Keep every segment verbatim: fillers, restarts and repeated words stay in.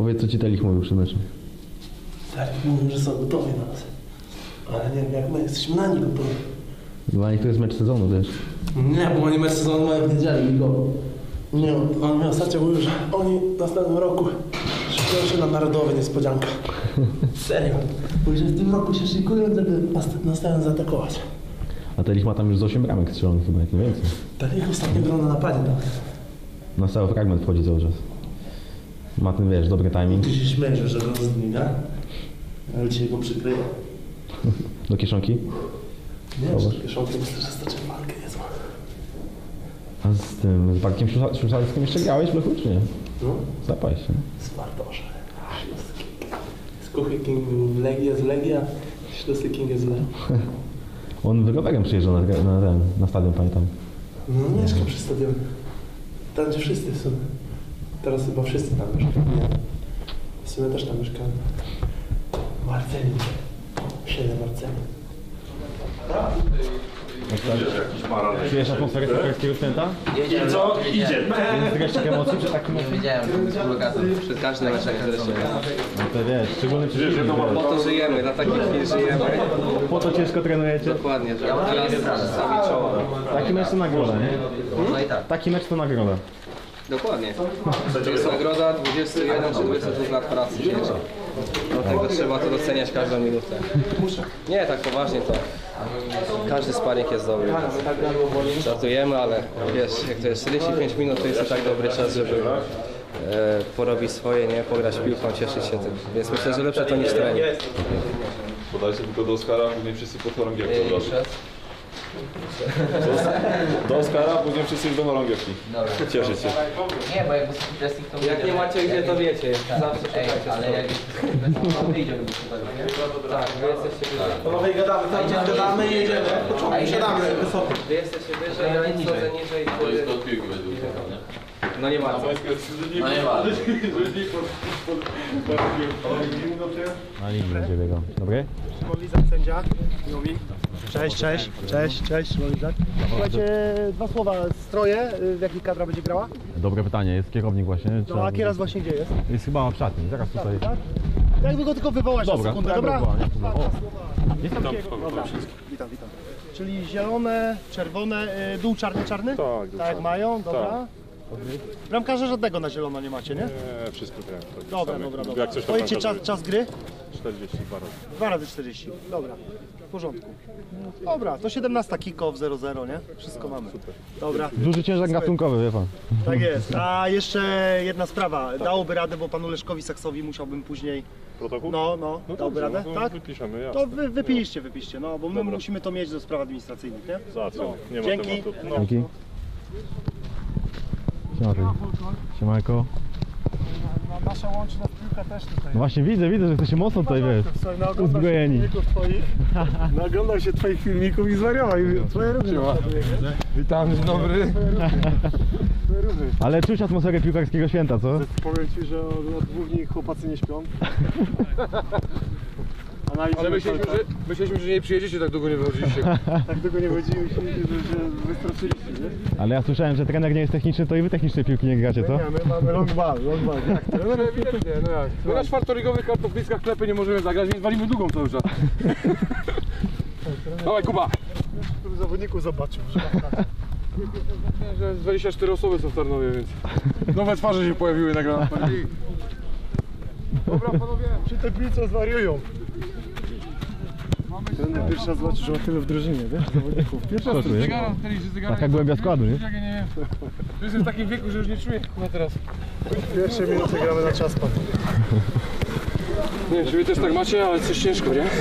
Powiedz, co ci Telich mówił przed meczem. Telich mówił, że są gotowi na nas. Ale nie wiem, jak my jesteśmy na nich gotowi. Dla nich to jest mecz sezonu, wiesz. Nie, bo oni mecz sezonu mają w niedzielę ligową. Nie, on mi ostatnio mówił, że oni w następnym roku szykują się na narodowe niespodzianka. Serio. Mówi, że w tym roku się szykują, żeby następnym zaatakować. A Telich ma tam już z osiem bramek strzelonych chyba, jak nie więcej. Telich ostatnio grał na napadzie nawet. Na cały fragment wchodzi cały czas. Ma ten, wiesz, dobry timing. Ty się śmiejesz, że go zdmienia, ale dzisiaj go przykryje. Do kieszonki? Nie, że kieszonki myślę, że stoczy walkę niezła. A z tym, z Bartkiem Szuszarskim jeszcze grałeś w Lechu, czy nie? No. Zapaj się. Z Bartosza. Z Kuchy King w Legii jest Legia, Ślusy King jest Lech. On wyrowerem przyjeżdżał na, na, na, na stadion, pamiętam. No mieszka przy stadionie. Tam gdzie wszyscy są. Teraz chyba wszyscy tam mieszkają. Nie. W sumie też tam mieszkają. Marceli. Siedem Marceli. Czujesz atmosferę piłkarskiego święta? Jedziemy. Co? Idziemy. Jest dreszczyk emocji przed takim meczem? Wiedziałem, że blokator przed każdym meczem zresztą. No to wiesz, szczególnie przy Po to żyjemy, na takich chwil żyjemy. Po to ciężko trenujecie? Dokładnie, że teraz stawić czoła. Taki mecz to nagroda, nie? No i tak. Taki mecz to nagroda. Dokładnie. To jest nagroda dwudziestu jeden czy dwudziestu dwóch lat pracy ciężkiej. Dlatego trzeba to doceniać każdą minutę. Nie, tak poważnie to. Każdy sparring jest dobry. Żartujemy, ale wiesz, jak to jest czterdzieści pięć minut, to jest i tak dobry czas, żeby e, porobić swoje, nie? Pograć piłką, cieszyć się tym. Więc myślę, że lepsze to niż trening. Podajcie tylko do Oskara, później wszyscy pod chorągiewką od razu. Do Oskara, później wszyscy już do chorągiewki. Cieszyć się. Nie, bo jakby wrestling to... Jak nie macie gdzie, to wiecie. Zawsze Ej, ale jak to wyjdzie, bym tak, wy jesteście wyżej. Panowie gadamy, tam gdzie gadamy i jedziemy. Początek siadamy wysoko. Wy jesteście wyżej, ja schodzę niżej. To jest od piłki według mnie. No nie ma co. No nie ma. Na linii będzie biegał. Dobry? Szymon sędzia. Mówi. Cześć, cześć, cześć, cześć, Szymon Lizak. Słuchajcie, dwa słowa, stroje, w jakich kadra będzie grała? Dobre pytanie, jest kierownik właśnie. No a Kieras właśnie gdzie jest? Jest chyba w szatni, zaraz tutaj. Tak? Jakby go tylko wywołać na Dobra, sekundę, tak dobra? była, nie? Dwa O. słowa. Jest tam Dobra, witam, witam. Czyli zielone, czerwone, y, dół czarny, czarny? Tak, dół Tak jak czarny. mają, dobra. Bramkarza żadnego na zielono nie macie, nie? Nie, wszystko wiem. Dobra, dobra, dobra. Jak coś to Powiedzcie czas, bramkarzowi. czas gry? czterdzieści dwa razy. dwa razy czterdzieści. Dobra, w porządku. Dobra, to siedemnaście kick-off zero zero, nie? Wszystko mamy. Dobra. duży ciężar gatunkowy, wie pan. Tak jest. A jeszcze jedna sprawa. Dałoby radę, bo panu Leszkowi Saksowi musiałbym później... Protokół? No, no, No dałoby dobrze, radę? no, Tak? wypiszemy, To jasne. wy, wypiszcie, wypiszcie, no, bo my Dobra. musimy to mieć do spraw administracyjnych, nie? Załatwione. Nie ma Dzięki. tematu. No. Dzięki. Siema, siemanko. Nasza łączna piłka też tutaj. No właśnie widzę, widzę, że jesteście mocno tutaj, wiesz, uzbrojeni. Twoich, naglądał się twoich filmików i zwariował. I twoje różne. Witam, dzień dobry. Ale czuć atmosferę piłkarskiego święta, co? Powiem ci, że od, od dwóch dni chłopacy nie śpią. Ale myśleliśmy, że, myśleliśmy, że nie przyjedziecie, tak długo nie wychodziliście. Tak długo nie chodzili, że się wystraszyliście, nie? Ale ja słyszałem, że trener nie jest techniczny, to i wy technicznej piłki nie gracie, co? Nie, my mamy long ball, long ball. Jak to? No ewidentnie, no jak. My na czwartoligowych kartofliskach klepy nie możemy zagrać, więc walimy długą cały czas. Dawaj Kuba! Który zawodników zobaczył, że Że dwadzieścia cztery osoby są w Tarnowie, więc nowe twarze się pojawiły na granat. Dobra panowie, przy tej piłce zwariują. Ten pierwszy raz zobaczył, że ma tylu w drużynie, wiesz, zawodników. Pierwszy raz Proszę, zegaram, tenis, zegaram. Taka głębia składu, nie? Nie wiem. To jestem w takim wieku, że już nie czuję chyba teraz. Pierwsze minuty gramy na czas, pan. Nie wiem, czy wy też tak macie, ale coś ciężko, nie?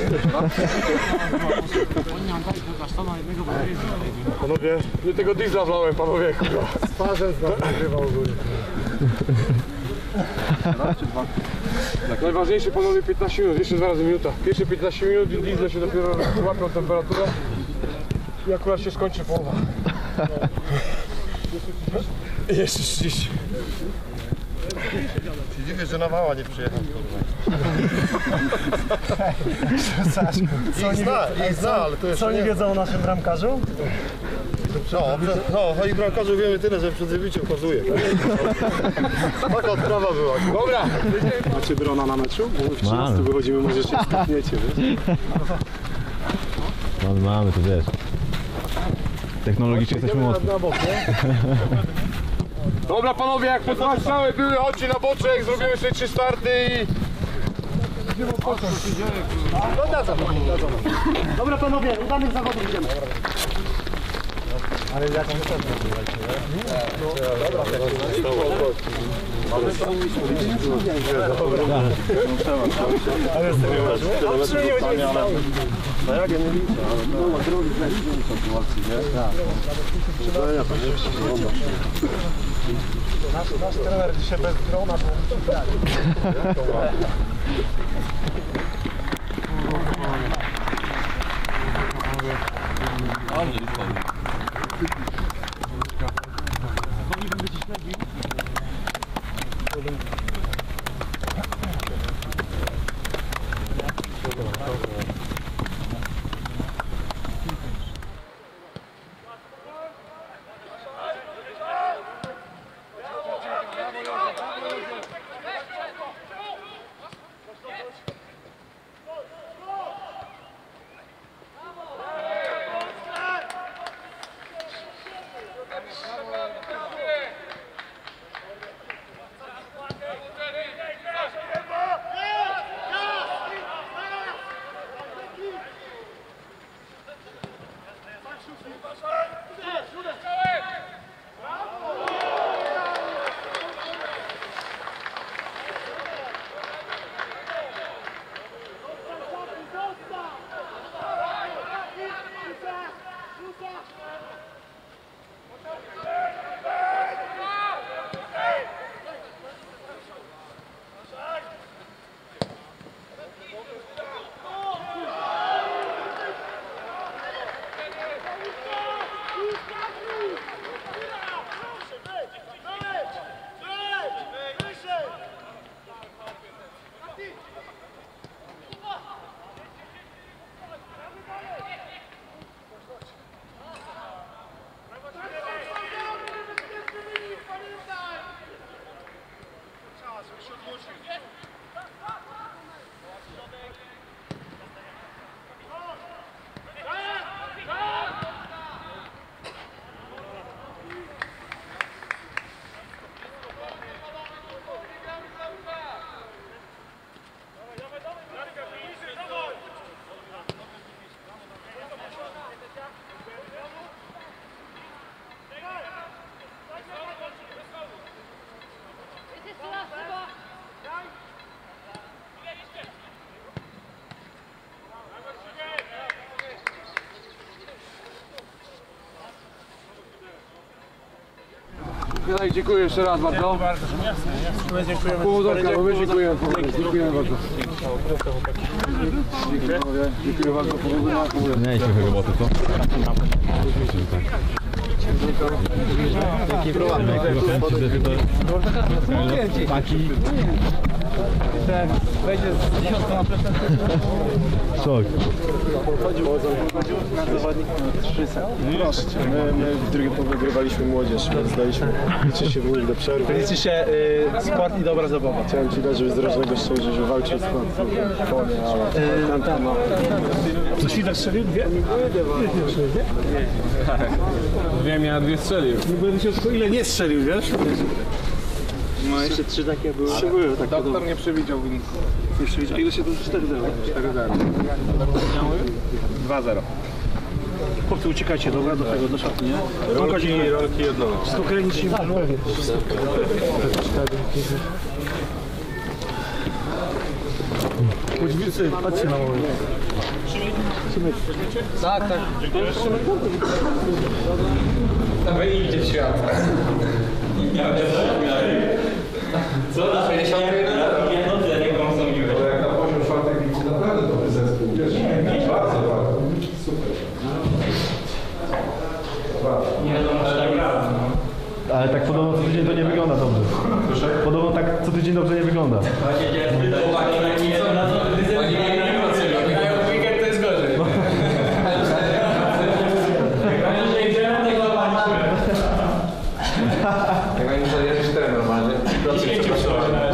Panowie, Nie tego diesla wlałem, panowie. z twarzem z nas nagrywał ogólnie. Tak, najważniejsze panowie piętnaście minut, jeszcze dwa razy minuta. Pierwsze piętnaście minut, diesle się dopiero łapią temperaturę i akurat się skończy połowa. I jeszcze trzydzieści. Się dziwię, że Nawała nie przyjechał, kurwa. Co oni, zna, i zna, ale to jeszcze co oni wiedzą o naszym bramkarzu? No, no, i bramkarzu wiemy tyle, że przed wybiciem kozuje. Taka odprawa była. Dobra. Macie drona na meczu? Bo w Mamy. trzynastu wychodzimy, może się skapniecie, wiesz? Mamy, mamy, to wiesz. Technologicznie jesteśmy mocni. Na bok, nie? Dobra panowie, jak po dwa strzały były, chodźcie na boczek, zrobimy sobie trzy starty i... No dadzą, dadzą. Dobra panowie, udanych zawodów idziemy. Ale jaką następną wywalcie, nie? Dobra, ale serio, a przy mnie będziemy stały. No jak ja nie liczę, ale no ma drogi w sytuacji, nie? Tak. Przydania to nie przygląda. Nasz trener dzisiaj bez drona, bo musi grać. Ja dziękuję jeszcze raz bardzo. My dziękujemy. Powodzonka, bo my dziękujemy. Dziękujemy bardzo. Dziękuję. Dziękuję bardzo. Powodzenia. Nie, trochę roboty, co? Taki problem. Taki... Ten wejdzie z dziesiątką na plecach. Szok. Zawodnik trzy set. Proszę cię, my, my w drugim połowie wygrywaliśmy młodzież, więc daliśmy liczy się wynik do przerwy. Liczy się y, sport i dobra zabawa. Chciałem ci dać, żeby z rocznego szczęścia, że walczył z konie, ale tam, tam, no. Co Świdek strzelił? Dwie? Dwie, Dwie miała, dwie strzelił. nie będę się tylko ile nie strzelił, wiesz? No jeszcze trzy takie były. Trzy były, tak. Doktor nie przewidział wyniku. Nie przewidział. Ile się to cztery zero? cztery zero. dwa zero. Chłopcy, uciekajcie, dobra, do tego, do szatni, nie? Rolki, rolki jedno. Wszystko kręci się. Łodziwicy, patrzcie na moment. Tak, tak. Tam idzie w świat. Co? Na sześćdziesiąt minut? Nie konsumiłem. Bo jak na poziom czwartek liczy, naprawdę dobry zespół. Wiesz? Bardzo, bardzo. Super. Nie wiadomo, czy tak gra. Ale tak podobno co tydzień to nie wygląda dobrze. Podobno tak co tydzień dobrze nie wygląda. Właśnie chciałem spytać, co na co weekend to jest gorzej. Jak oni muszą jeść cztery normalnie. Proszę, przepraszam.